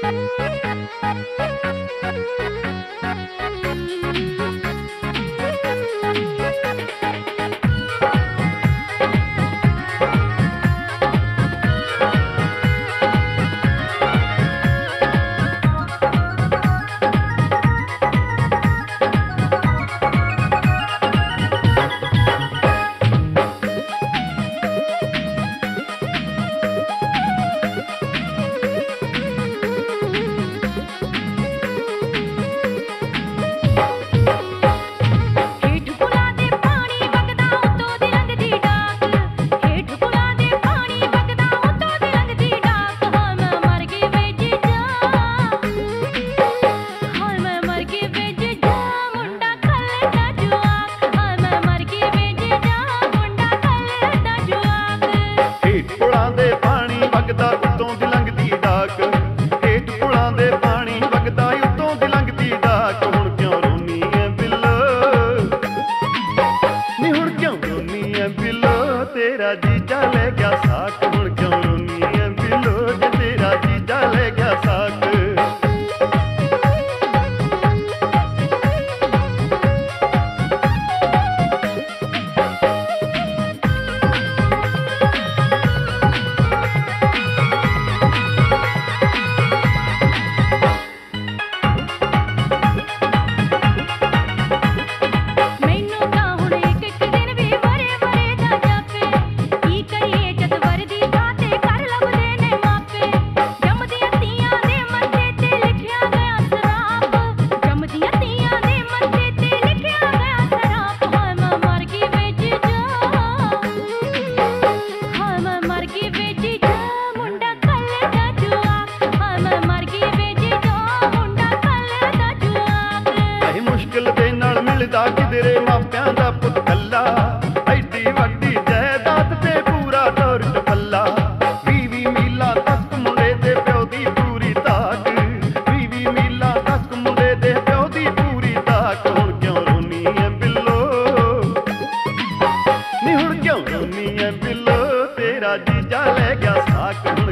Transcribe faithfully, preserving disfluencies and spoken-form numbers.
तेरा जीजा ले गया साक, हुण क्यों रोनी है बिलो जे तेरा जीजा ले गया साक। किधरे मापियां दा पुत कल्ला, एडी वड्डी जायदाद ते पूरा टोर टपल्ला। बीवी मीला तक मुंडे दे प्यो दी पूरी ताक, बीवी मीला तक मुंडे दे प्यो दी पूरी ताक। हुण क्यों रोनी है बिल्लो, नी हुण क्यों रोनी है बिल्लो, तेरा जीजा ले गया साक।